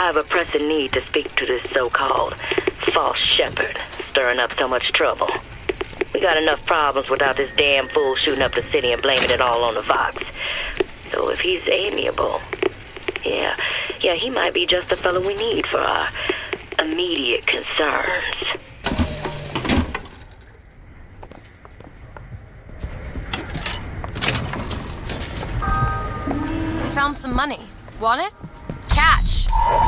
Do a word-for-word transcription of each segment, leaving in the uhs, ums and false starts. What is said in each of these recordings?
have a pressing need to speak to this so-called false shepherd, stirring up so much trouble. We got enough problems without this damn fool shooting up the city and blaming it all on the Vox. Though if he's amiable, yeah, yeah, he might be just the fellow we need for our immediate concerns. We found some money. Want it? Catch!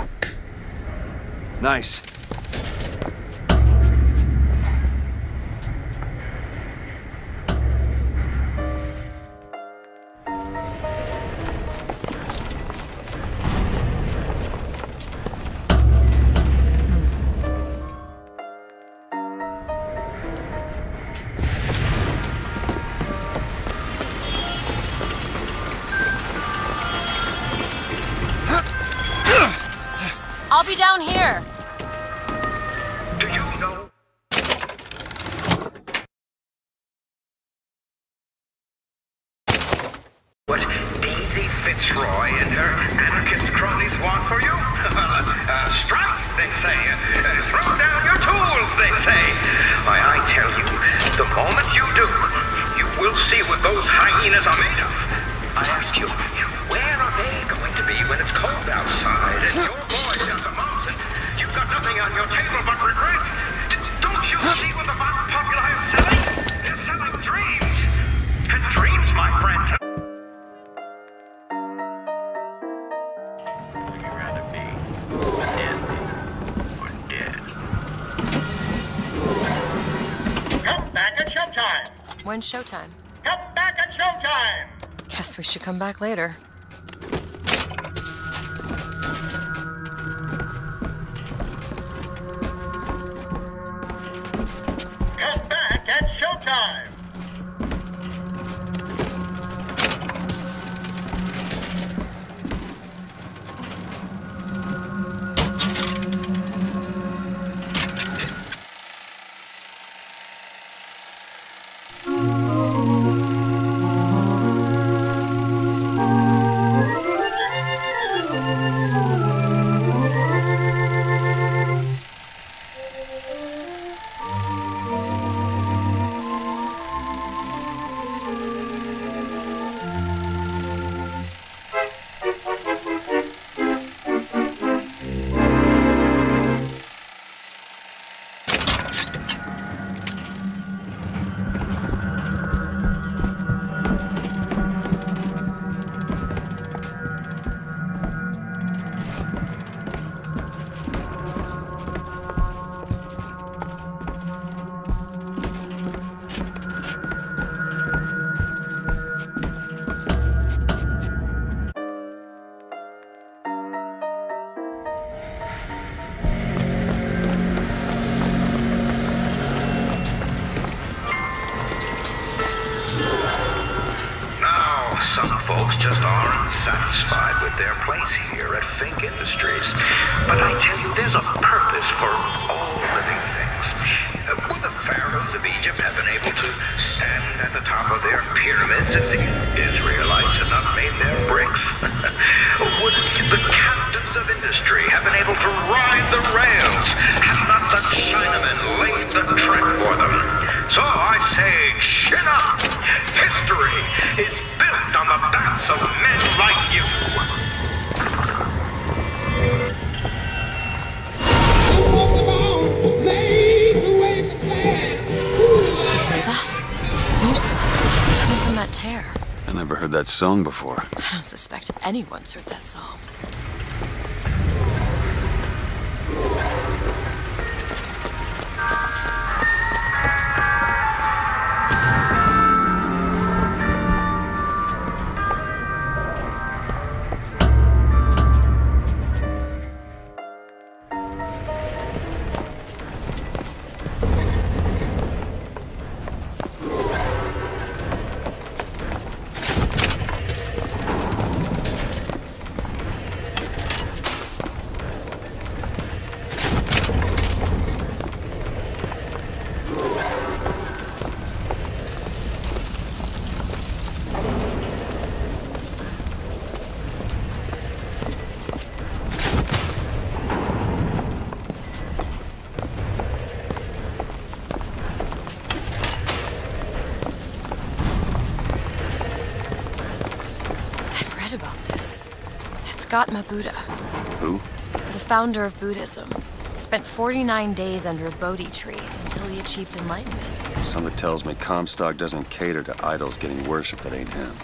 Nice. I'll be down here. Do you know? What Daisy Fitzroy and her anarchist cronies want for you? uh, strike, they say. Uh, throw down your tools, they say. Why, I tell you, the moment you do, you will see what those hyenas are made of. I ask you, where are they going to be when it's cold outside and your boys got the mumps and you've got nothing on your table but regret? D don't you see what the Vox Populi is selling? They're selling dreams. And dreams, my friend. Would you rather be unending or dead? Come back at showtime! When's showtime? Come back at showtime! Guess we should come back later. Come back at showtime! Some folks just aren't satisfied with their place here at Fink Industries. But I tell you, there's a purpose for all living things. Uh, would the pharaohs of Egypt have been able to stand at the top of their pyramids if the Israelites had not made their bricks? Would the captains of industry have been able to ride the rails had not the Chinamen laid the track for them? So I say, chin up! History is built on the backs of men like you! Hear that? Music. It's coming from that tear. I never heard that song before. I don't suspect anyone's heard that song. Gautama Buddha, Who? the founder of Buddhism, spent forty-nine days under a Bodhi tree until he achieved enlightenment. Something tells me Comstock doesn't cater to idols getting worshipped that ain't him.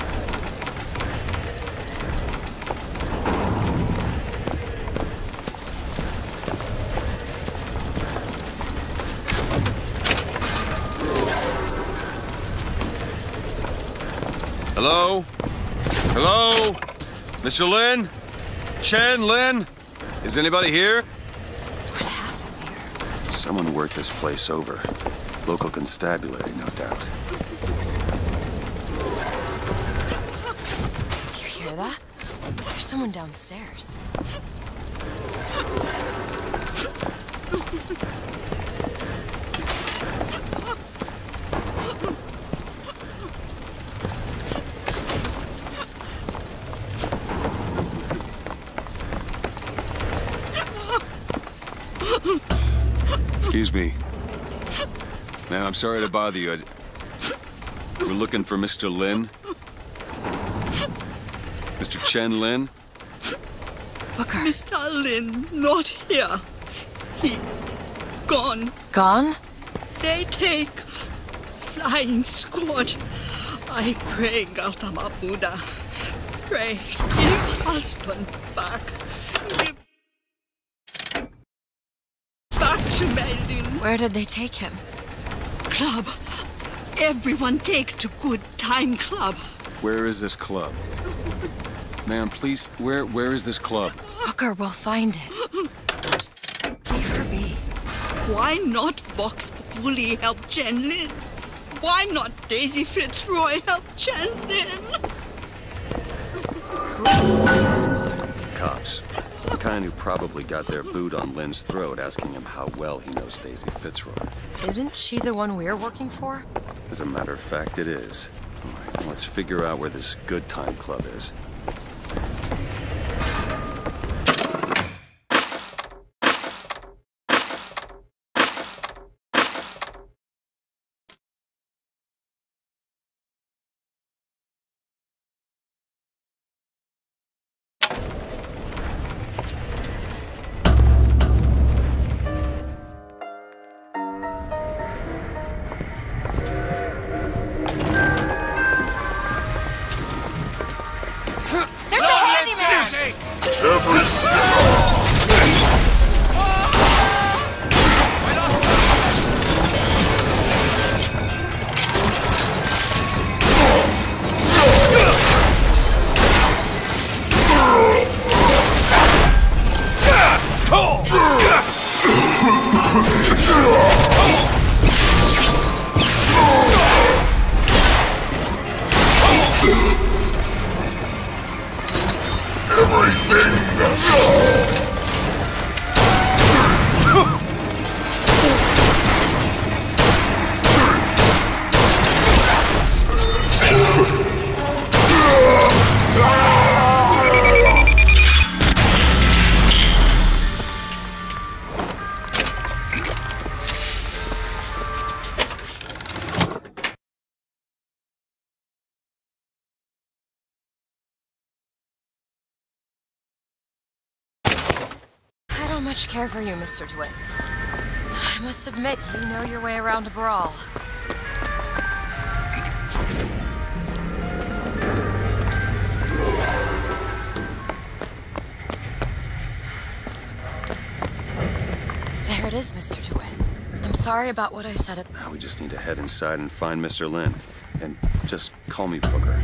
Hello? Hello? Mister Lin? Chen, Lin? Is anybody here? What happened here? Someone worked this place over. Local constabulary, no doubt. You hear that? There's someone downstairs. Excuse me. Ma'am, I'm sorry to bother you. We're looking for Mister Lin. Mister Chen Lin? Booker. Mister Lin, not here. He gone. Gone? They take flying squad. I pray, Gautama Buddha. Pray, give husband back. Give back to Melin. Where did they take him? Club. Everyone take to Good Time Club. Where is this club? Ma'am, please, where where is this club? Booker, we'll find it. Just leave her be. Why not Vox Populi help Chen Lin? Why not Daisy Fitzroy help Chen Lin? Who is the flying squad? Cops. The kind who probably got their boot on Lin's throat asking him how well he knows Daisy Fitzroy. Isn't she the one we're working for? As a matter of fact, it is. All right, let's figure out where this Good Time Club is. There's a handyman! Every step. Everything that's I don't much care for you, Mister DeWitt. I must admit, you know your way around a brawl. There it is, Mister DeWitt. I'm sorry about what I said at... Now we just need to head inside and find Mister Lin. And just call me Booker.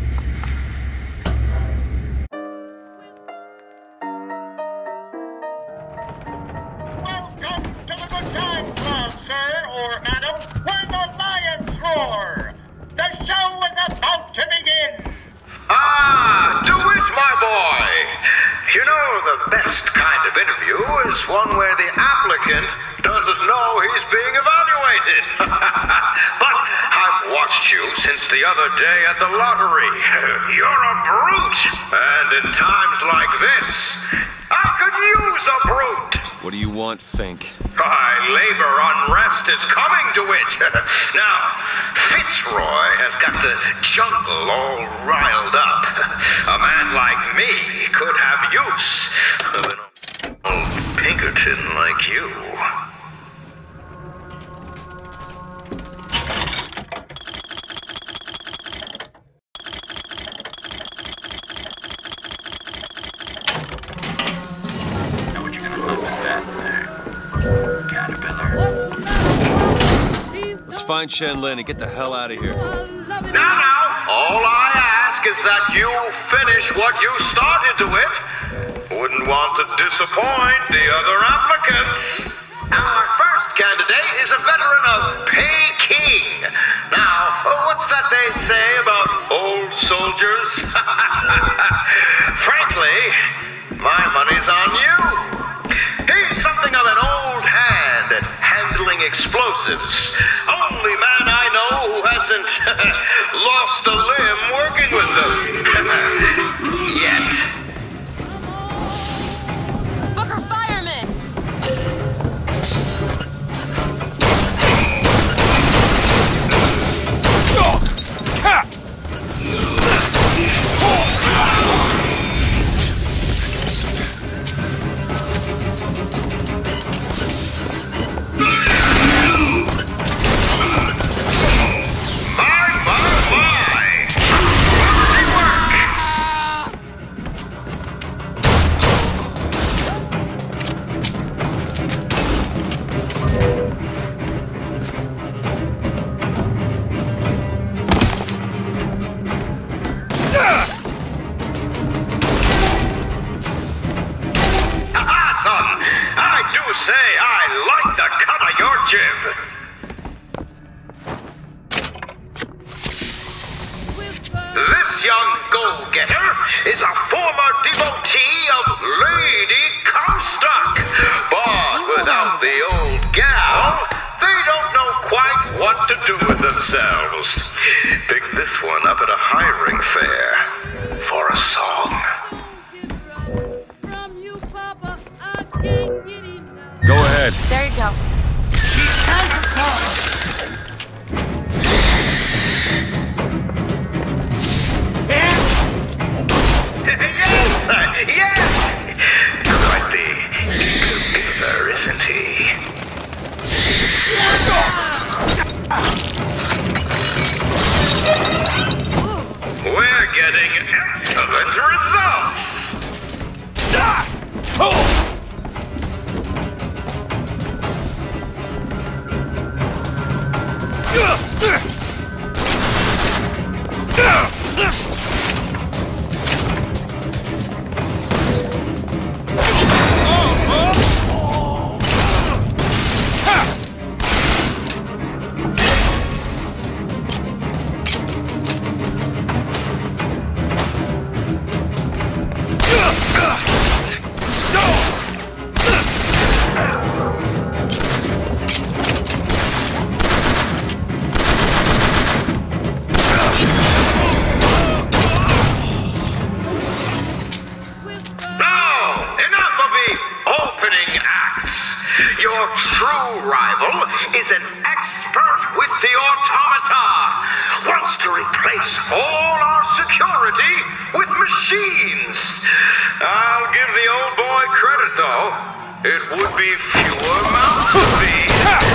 Welcome to the Good Time Club, sir or madam, where the lions roar. The show is about to begin. Ah, DeWitt, my boy! You know, the best kind of interview is one where the applicant doesn't know he's being evaluated. But I've watched you since the other day at the lottery. You're a brute! And in times like this, I could use a brute! What do you want, Fink? High labor unrest is coming to it. Now, Fitzroy has got the jungle all riled up. A man like me could have use of an old Pinkerton like you. Let's find Shenlin and get the hell out of here. Now, now, all I ask is that you finish what you started to it. Wouldn't want to disappoint the other applicants. Our first candidate is a veteran of Peking. Now, what's that they say about old soldiers? Frankly, my money's on you. He's something of an old hand at handling explosives. Only man I know who hasn't lost a limb working with them. Yet. Booker Fireman! Say, I like the cut of your jib. This young go-getter is a former devotee of Lady Comstock. But without the old gal, they don't know quite what to do with themselves. Picked this one up at a hiring fair for a song. Go ahead. There you go. She has some. Yes! Yes! Quite the giver, isn't he? We're getting excellent results! Oh! Is an expert with the automata. Wants to replace all our security with machines. I'll give the old boy credit, though. It would be fewer mouths to feed.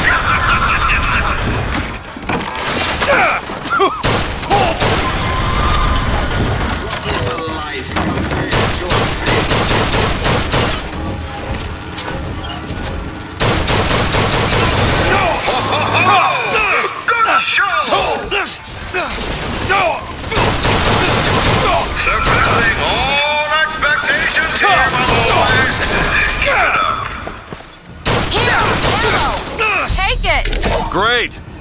Surpassing all expectations here, my boy. Keep it up. Here, ammo. Take it. Great.